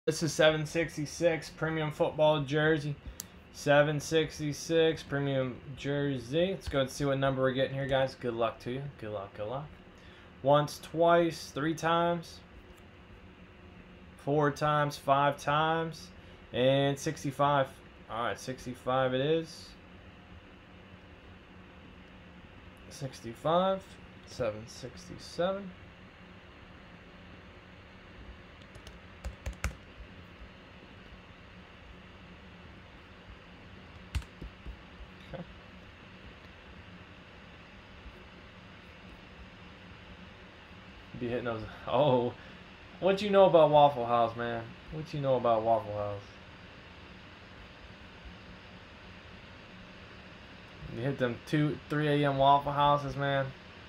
This is 766 premium football jersey. 766 premium jersey. Let's go and see what number we're getting here, guys. Good luck to you. Good luck, good luck. Once, twice, 3 times, 4 times, 5 times, and 65. All right, 65 it is. 65, 767. Okay. Be hitting those. Oh, what you know about Waffle House, man? What you know about Waffle House? You hit them 2, 3 a.m. Waffle Houses, man.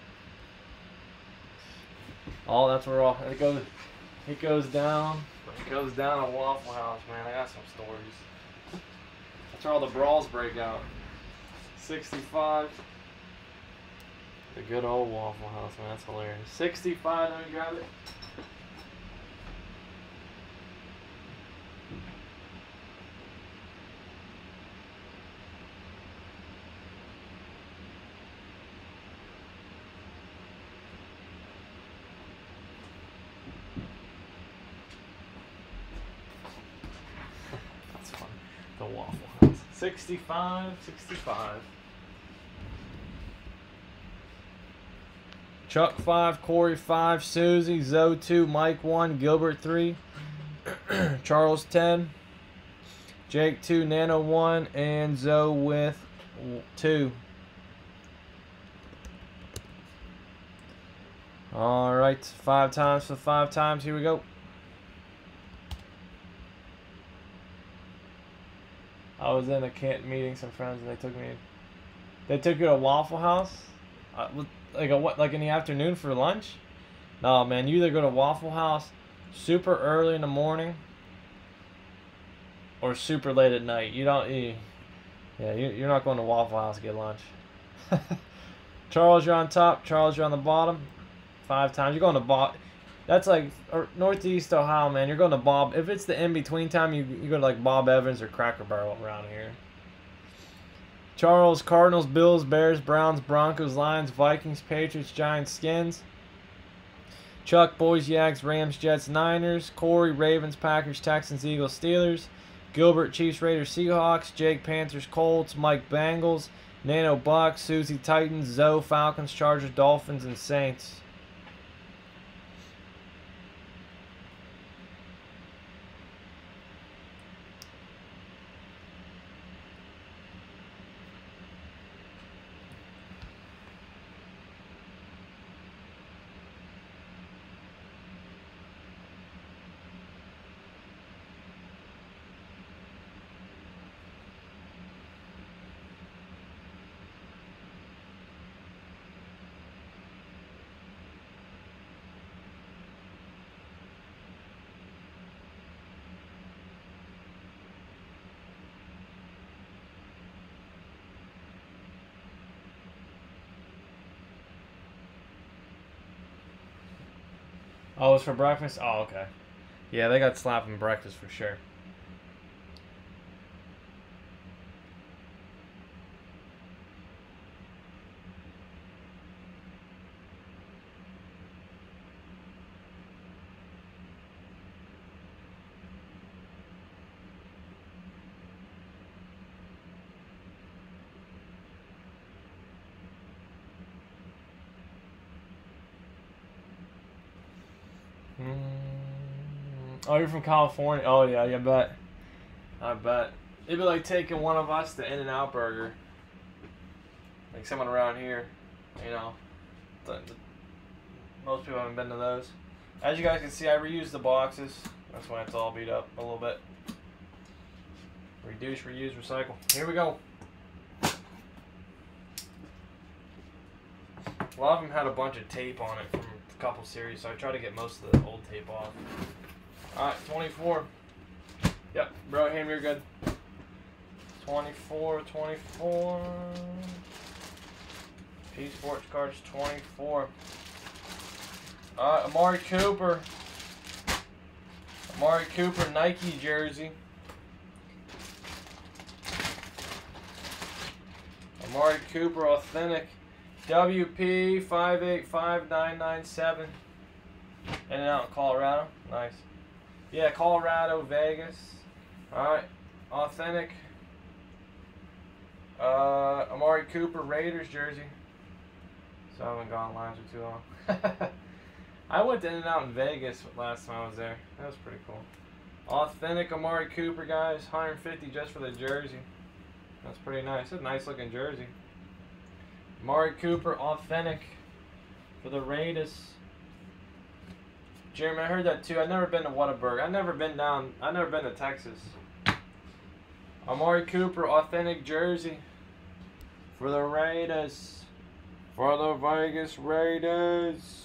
Oh, that's where all it goes. It goes down. It goes down a Waffle House, man. I got some stories. That's where all the brawls break out. 65. The good old Waffle House, man. That's hilarious. 65. Let me grab it. That's fun. The Waffle House. 65. 65. Chuck 5, Corey 5, Susie, Zoe 2, Mike 1, Gilbert 3, Charles 10, Jake 2, Nano 1, and Zoe with 2. All right, 5 times for 5 times. Here we go. I was in a camp meeting, some friends, and they took me. They took you to Waffle House. Like in the afternoon for lunch? No, man, you either go to Waffle House super early in the morning or super late at night. You're not going to Waffle House to get lunch. Charles, you're on top. Charles, you're on the bottom. 5 times. You're going to Bob. That's like Northeast Ohio, man. You're going to Bob. If it's the in-between time, you go to like Bob Evans or Cracker Barrel around here. Charles, Cardinals, Bills, Bears, Browns, Broncos, Lions, Vikings, Patriots, Giants, Skins. Chuck, Boys, Yags, Rams, Jets, Niners. Corey, Ravens, Packers, Texans, Eagles, Steelers. Gilbert, Chiefs, Raiders, Seahawks. Jake, Panthers, Colts. Mike, Bengals. Nano, Bucks. Susie, Titans. Zoe, Falcons, Chargers, Dolphins, and Saints. Oh, it's for breakfast? Oh, okay. Yeah, they got slapping breakfast for sure. Oh, you're from California? Oh, yeah, I bet. I bet. It'd be like taking one of us to In-N-Out Burger. Like someone around here, you know. Most people haven't been to those. As you guys can see, I reused the boxes. That's why it's all beat up a little bit. Reduce, reuse, recycle. Here we go. A lot of them had a bunch of tape on it from a couple series, so I tried to get most of the old tape off. Alright, 24. Yep, bro, hey, you're good. 24, 24. P Sports Cards 24. Amari Cooper. Amari Cooper Nike jersey. Amari Cooper authentic. WP 585997. In and out in Colorado. Nice. Yeah, Colorado, Vegas. Alright. Authentic. Amari Cooper Raiders jersey. So I haven't gone lines for too long. I went in and out in Vegas last time I was there. That was pretty cool. Authentic Amari Cooper, guys. 150 just for the jersey. That's pretty nice. It's a nice looking jersey. Amari Cooper authentic for the Raiders. Jeremy, I heard that too. I've never been to Whataburger. I've never been to Texas. Amari Cooper authentic jersey for the Raiders. For the Vegas Raiders.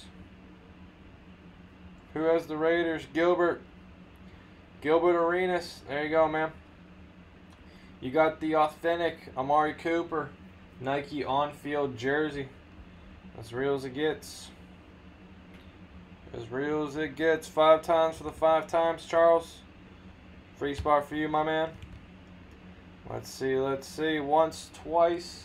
Who has the Raiders? Gilbert Arenas. There you go, man. You got the authentic Amari Cooper Nike on-field jersey. As real as it gets. As real as it gets. 5 times for the 5 times, Charles. Free spot for you, my man. Let's see. Once, twice.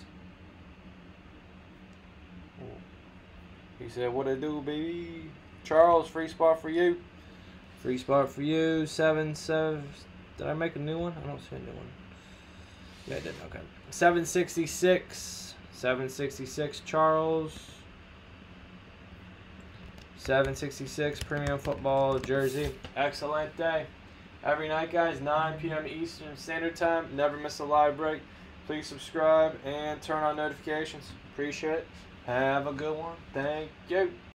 He said, what it do, baby? Charles, free spot for you. Free spot for you. 7. Did I make a new one? I don't see a new one. Yeah, I did. Okay. 766. 766, Charles. 766, Premium Football jersey. Excellent day. Every night, guys, 9 p.m. Eastern Standard Time. Never miss a live break. Please subscribe and turn on notifications. Appreciate it. Have a good one. Thank you.